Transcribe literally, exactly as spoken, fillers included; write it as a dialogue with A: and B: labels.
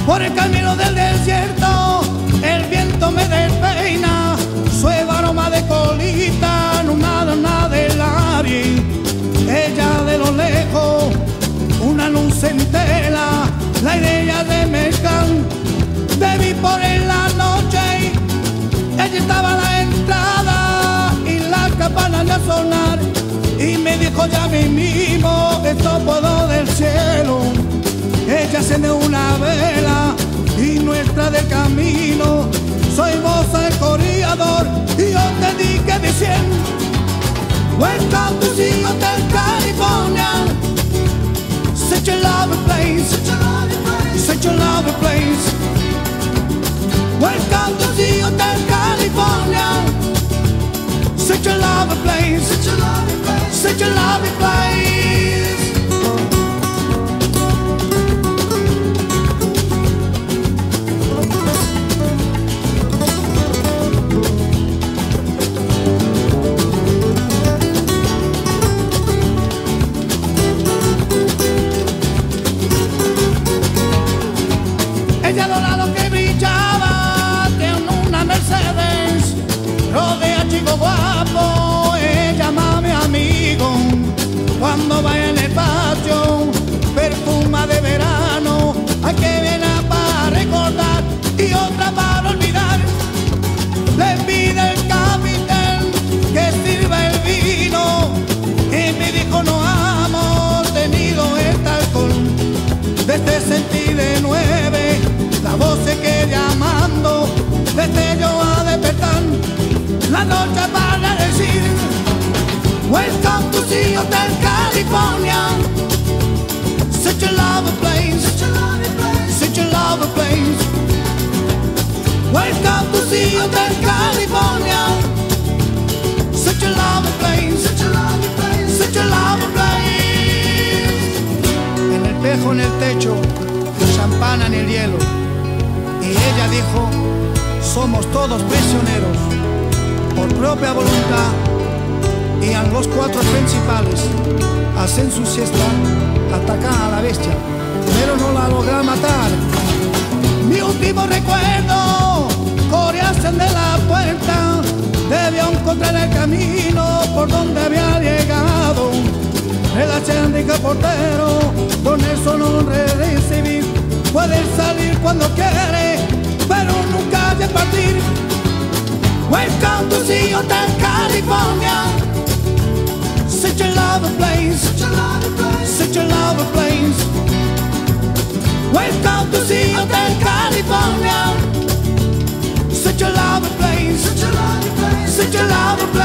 A: Por el camino del desierto el viento me despeina, suave aroma de colita, no nada, nada del aire. Ella de lo lejos, una luz entera, la idea de mezcal, bebí por en la noche. Ella estaba a la entrada y las campanas de sonar, y me dijo ya mismo, esto puedo del cielo. Ella enciende una vela y nuestra del camino, soy moza el corredor y yo te dije diciendo, welcome to the Hotel California, such a lovely place, such a lovely place. Welcome to the Hotel California, such a lovely place, such a lovely place, such a lovely place. Ella dorado que brillaba, tiene una Mercedes, rodea chico guapo, ella mami amigo. Cuando va en el patio, perfuma de verano, hay que viene para recordar y otra para olvidar. Le pide el capitán que sirva el vino y me dijo no hemos tenido este alcohol. Desde sentí de nueve la voz se queda llamando, desde yo a despertar la noche para decir, welcome to the Hotel California, such a lovely place, such a lovely place, such a lovely place. Welcome to the Hotel California, such a lovely place, such a lovely place, such a lovely place. En el espejo en el techo, champán en el hielo, y ella dijo, somos todos prisioneros por propia voluntad, y a los cuatro principales hacen su siesta, atacan a la bestia, pero no la logran matar. Mi último recuerdo, coreasen de la puerta, debió encontrar el camino por donde había llegado. El acéndico portero, con eso no recibir, puede salir cuando quiere, pero nunca de partir. Welcome to the Hotel California, such a lovely place, such a lovely place, such a lovely place. Welcome to the Hotel California, such a lovely place, such a lovely place, such a lovely place.